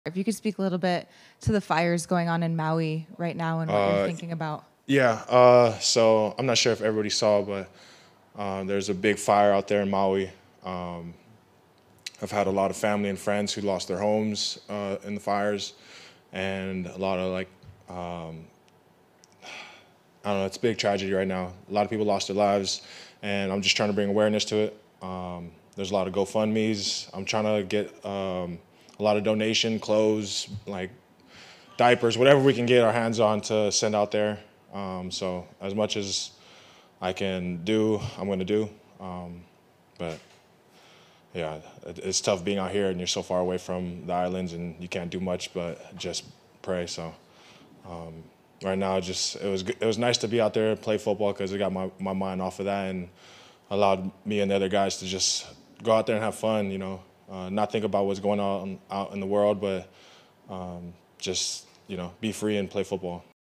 If you could speak a little bit to the fires going on in Maui right now and what you're thinking about. Yeah, so I'm not sure if everybody saw, but there's a big fire out there in Maui. I've had a lot of family and friends who lost their homes in the fires, and a lot of I don't know, it's a big tragedy right now. A lot of people lost their lives, and I'm just trying to bring awareness to it. There's a lot of GoFundMes. I'm trying to get a lot of donation, clothes, like diapers, whatever we can get our hands on to send out there. So as much as I can do, I'm going to do. But yeah, it's tough being out here and you're so far away from the islands and you can't do much but just pray. So right now, it was nice to be out there and play football because it got my mind off of that and allowed me and the other guys to just go out there and have fun. Not think about what's going on out in the world, but just be free and play football.